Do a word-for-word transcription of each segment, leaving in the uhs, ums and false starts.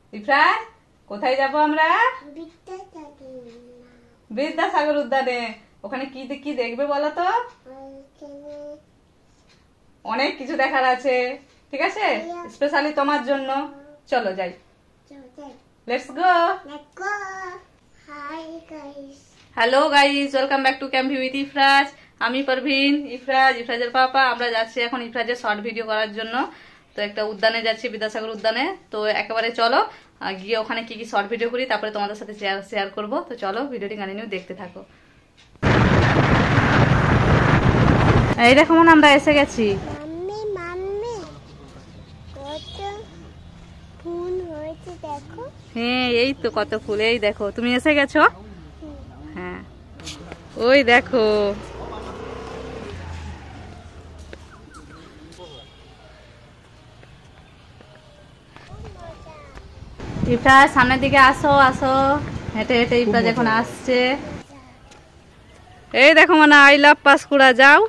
ইফরাজ, কোথায় যাব আমরা? বিদ্যাসাগর উদ্যানে। ওখানে কি কি দেখবে বলো তো? অনেক কিছু দেখার আছে, ঠিক আছে, স্পেশালি তোমার জন্য। চলো যাই, let's go. Hello guys, welcome back to camp with Ifraz. আমি পারভিন, ইফরাজ, ইফরাজের পাপা। আমরা যাচ্ছি এখন ইফরাজের শর্ট ভিডিও করার জন্য। তো একটা উদ্যানে যাচ্ছি, বিদ্যাসাগর উদ্যানে। তো একেবারে চলো গিয়ে ওখানে কি কি শর্ট ভিডিও করি, তারপরে তোমাদের সাথে শেয়ার করবো। তো চলো ভিডিওটি কন্টিনিউ দেখতে থাকো। এই দেখো মনে আমরা এসে গেছি। হ্যাঁ এই তো কত ফুল। এই দেখো তুমি এসে গেছো। হ্যাঁ ওই দেখো, ইফরাজ সামনের দিকে আসো আসো। হেঁটে হেঁটে ইফরাজ এখন আসছে। এই দেখো মানে আই লাভ পাঁশকুড়া। যাও,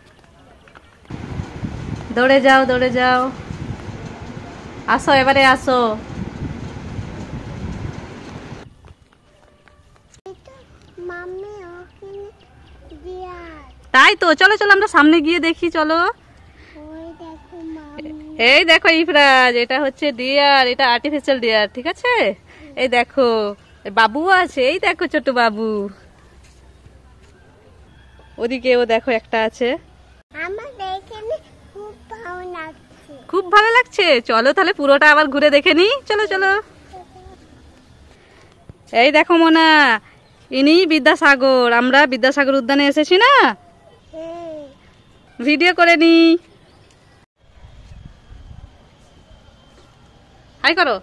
দৌড়ে যাও দৌড়ে যাও। আসো এবারে আসো। তাই তো, চলো চলো আমরা সামনে গিয়ে দেখি। চলো। এই দেখো ইফরাজ, এটা হচ্ছে ডিয়ার, এটা আর্টিফিশিয়াল ডিয়ার, ঠিক আছে। এই দেখো বাবু আছে, এই দেখো ছোট বাবু। ওদিকেও দেখো একটা আছে। খুব ভালো লাগছে। চলো তাহলে পুরোটা আবার ঘুরে দেখে নি। চলো চলো। এই দেখো মোনা, ইনি বিদ্যাসাগর। আমরা বিদ্যাসাগর উদ্যানে এসেছি না, ভিডিও করে নি। হাই করো।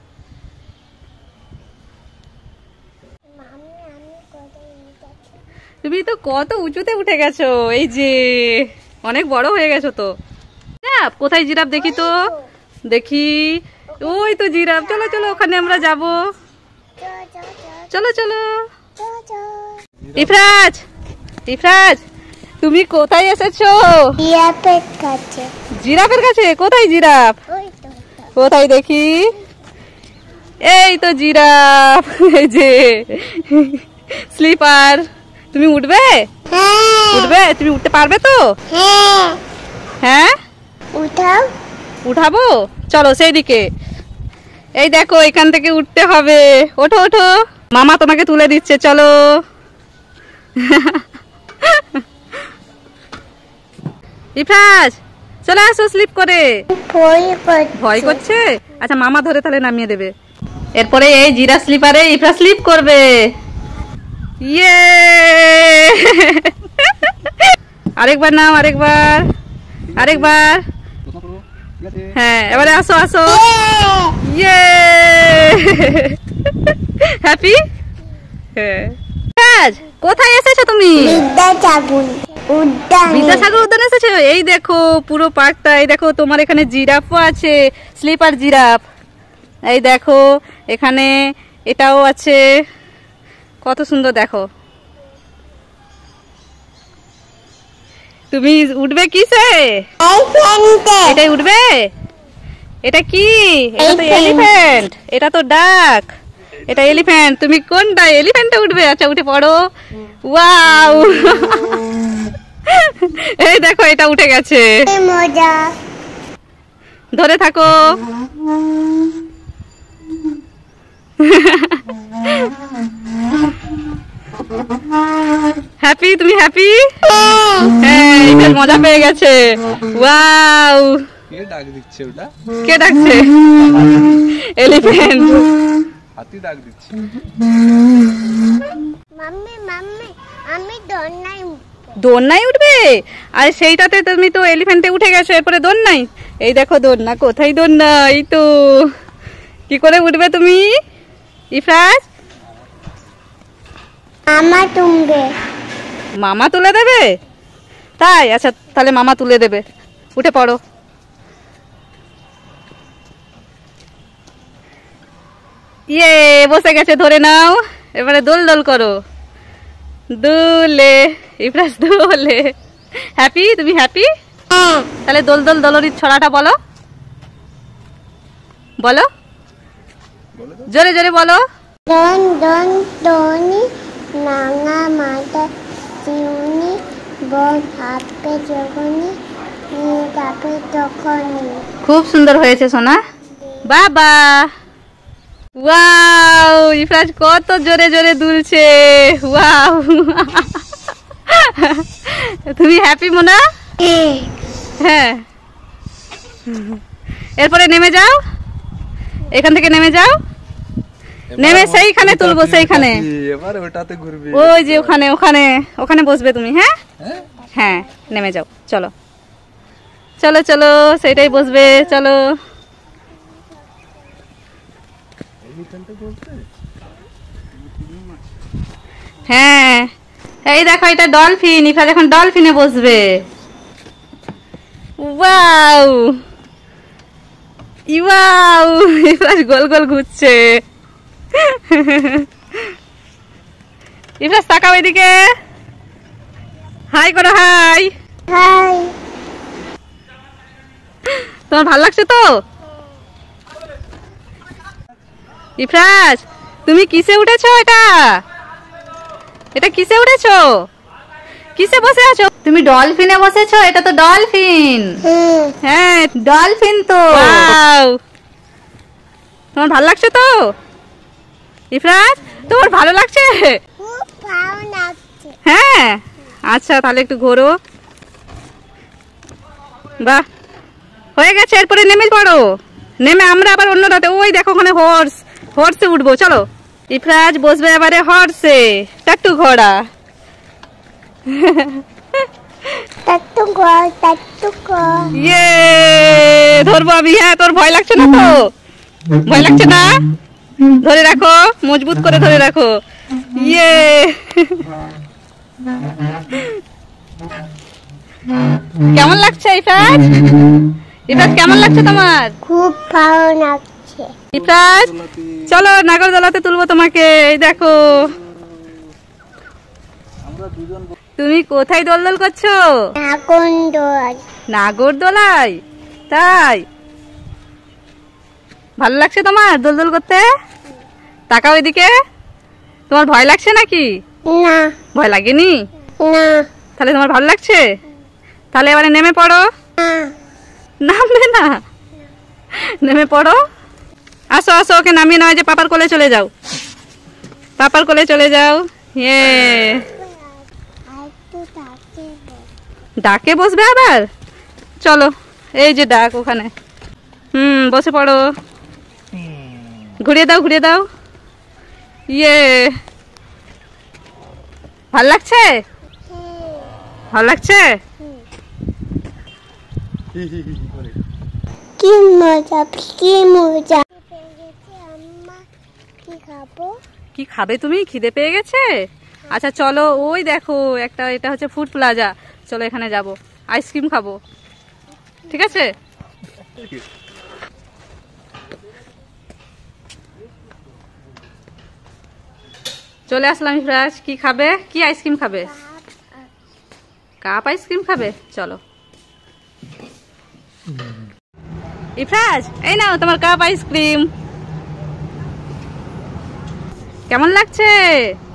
তুমি তো কত উঁচুতে উঠে গেছো। এই যে অনেক বড় হয়ে গেছো তো। কোথায় জিরাফ দেখি তো, দেখি। ওই তো জিরাফ। চলো চলো ওখানে আমরা যাব। চলো চলো। ইফরাজ, ইফরাজ তুমি কোথায় এসেছো? জিরাফের কাছে। জিরাফের কাছে? কোথায় জিরাফ? কোথায় দেখি। এই তো জিরাফ। এই যে স্লিপার। তুমি উঠবে? উঠবে? তুমি উঠতে পারবে তো? হ্যাঁ উঠাও। উঠাবো? চলো সেই দিকে। এই দেখো এখান থেকে উঠতে হবে। ওঠো ওঠো, মামা তোমাকে তুলে দিচ্ছে। চলো। ইফরাজ চলে আসো স্লিপ করে। ভয় করছে? আচ্ছা মামা ধরে তাহলে নামিয়ে দেবে। এরপরে এই জিরা স্লিপারে ইফরাজ স্লিপ করবে। ইয়ে আরেকবার নাও, আরেকবার, আরেকবার। হ্যাঁ এবারে আসো আসো। ইয়ে হ্যাপি। হ্যাঁ কোথায় এসেছো তুমি? বিদ্যাসাগর উদ্যান এসেছো। এই দেখো পুরো পার্কটা। এই দেখো তোমার এখানে জিরাফও আছে, স্লিপার জিরাফ। এই দেখো এখানে এটাও আছে, কত সুন্দর দেখো। তুমি উঠবে কিসে? এটাই উঠবে? এটা কি? এটা তো এলিফ্যান্ট। এটা তো ডাক। এটা এলিফ্যান্ট। তুমি কোনটা? এলিফ্যান্টে উঠবে? আচ্ছা উঠে পড়ো। ওয়াও এই দেখো এটা উঠে গেছে। মজা। ধরে থাকো। হ্যাপি? তুমি হ্যাপি? হ্যাঁ এটা মজা পেয়ে গেছে। ওয়াও। কে ডাক দিচ্ছে? ওটা কে ডাকছে? এলিফ্যান্ট। হাতি ডাক দিচ্ছে। মাম্মি মাম্মি আমি দোলনায় দোলনায় উঠবে? আর সেইটাতে তুমি তো এলিফ্যান্টে উঠে গেছো, এরপরে দোলনায়। এই দেখো দোলনা। কোথায় দোলনা? এই তো। কি করে উঠবে তুমি ইফরাজ? মামা তুলবে। মামা তুলে দেবে? তাই? আচ্ছা তাহলে মামা তুলে দেবে। উঠে পড়ো। ইয়ে বসে গেছে, ধরে নাও। এবারে দোল দোল করো। দুলে ইফরাজ দোলে। হ্যাপি? তুমি হ্যাপি? তাহলে দোল দোল দোলরির ছড়াটা বলো, বলো। জোরে জোরে বলো। ডন ডন ডনি নাঙা মাথা চিউনি বন হাতে যখনই নিয়ে তাকে তখনই। খুব সুন্দর হয়েছে সোনা। বাবা ওয়াও, ইফরাজ কত জোরে জোরে দুলছে। ওয়াও, তুমি হ্যাপি মোনা? হ্যাঁ। এরপরে নেমে যাও, এখান থেকে নেমে যাও, নেমে সেইখানে তুলবো, সেইখানে ওই যে ওখানে ওখানে ওখানে বসবে তুমি। হ্যাঁ হ্যাঁ, নেমে যাও, চলো চলো চলো, সেইটাই বসবে, চলো। হ্যাঁ, এই দেখো এটা ডলফিন। ইফরাজ এখন ডলফিনে বসবে। ওয়াও ওয়াও, ইফরাজ গোল গোল ঘুরছে। ইফরাজ তাকাও এদিকে, হাই করো, হাই হাই। তোমার ভালো লাগছে তো? ইফরাজ তুমি কিসে উঠেছো? এটা এটা কিসে উঠেছো? কিসে বসে আছো? তুমি ডলফিনে বসেছো? এটা তো ডলফিন। হ্যাঁ ডলফিন তো। ওয়াও, তোমার ভালো লাগছে তো? ইফরাজ তোমার ভালো লাগছে? খুব ভালো লাগছে। হ্যাঁ, আচ্ছা তাহলে একটু ঘোরো। বাহ, হয়ে গেছে। এরপরে নেমে পড়ো, নেমে আমরা আবার অন্য রাতে, ওই দেখো ওখানে হর্স, হর্সে উঠবো, চলো। ইফরাজ বসবে এবারে হর্সে, টাট্টু ঘোড়া। টাট্টু ঘর টাট্টু ঘর। ইয়ে, ধরবো আমি। হ্যাঁ, তোর ভয় লাগছে না তো? ভয় লাগছে না? ধরে রাখো, মজবুত করে ধরে রাখো। ইয়ে, কেমন লাগছে ইফরাজ? ইফরাজ কেমন লাগছে তোমার? খুব ভালো লাগছে। ইফরাজ চলো নাগরদোলাতে তুলবো তোমাকে। এই দেখো, তুমি কোথায় দোলদোল করছো? নাগরদোলায়। নাগরদোলায়? তাই ভালো লাগছে তোমার দোলদোল করতে? তাকাও এদিকে, তোমার ভয় লাগছে নাকি? না, ভয় লাগেনি? না, তাহলে তোমার ভালো লাগছে? তাহলে এবারে নেমে পড়ো। না। নামবে না? নেমে পড়ো। আসো আসো, ওকে নামিয়ে নয় যে পাপার কোলে চলে যাও, পাপার কোলে চলে যাও। ইয়ে, ডাকে বসবে আবার? চলো, এই যে ডাক ওখানে। হুম, বসে পড়ো। ঘুরিয়ে দাও, ঘুরিয়ে দাও। ইয়ে, ভাল লাগছে? ভাল লাগছে? কি মজা, কি মজা। কি খাবো? কি খাবে তুমি? খিদে পেয়ে গেছে? আচ্ছা চলো, ওই দেখো একটা, এটা হচ্ছে ফুড প্লাজা, চলো এখানে যাব, আইসক্রিম খাবো, ঠিক আছে? চলে আসলাম। ইফরাজ কি খাবে? কি আইসক্রিম খাবে? কাপ আইসক্রিম খাবে? চলো। ইফরাজ এই নাও তোমার কাপ আইসক্রিম। কেমন লাগছে?